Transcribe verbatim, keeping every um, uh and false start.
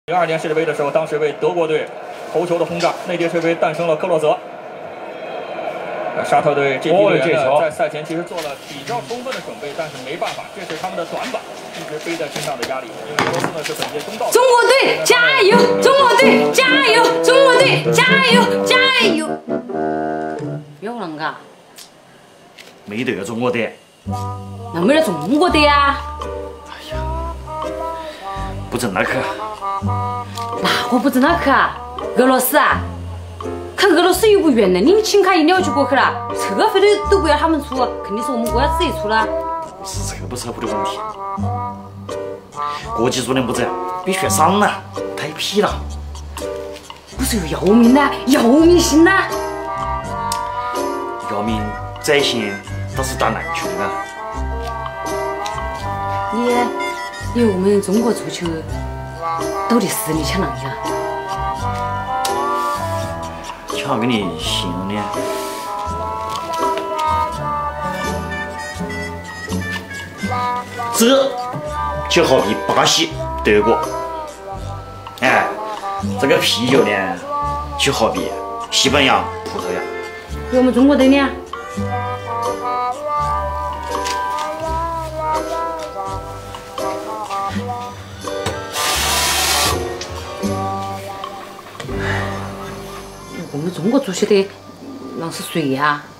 零二年世界杯的时候，当时为德国队头球的轰炸，那届世界杯诞生了克洛泽。沙特队这批队员呢，在赛前其实做了比较充分的准备，但是没办法，这是他们的短板，一直背在身上的压力。因为俄罗斯呢是本届东道主。 中国队加油！中国队加油！中国队加油！加油！有啷个？ 没得中国队。 那没得中国队啊？ 哎呀，不挣那去。 哪个不挣那去啊？俄罗斯啊？看俄罗斯又不远了，你们请卡一了就过去了，车费都都不要他们出，肯定是我们国家自己出了。 不是车不车不的问题，国际足联不这样，比学少了，太皮了。 不是有姚明呢？姚明行呢？ 姚明在线倒是打篮球的啊。 你你我们中国足球到底实力强哪样？ 强给你形容呢？这就好比巴西、德国，哎，这个啤酒呢，就好比西班牙、葡萄牙。 我们中国队呢？我们中国足球队那是谁呀？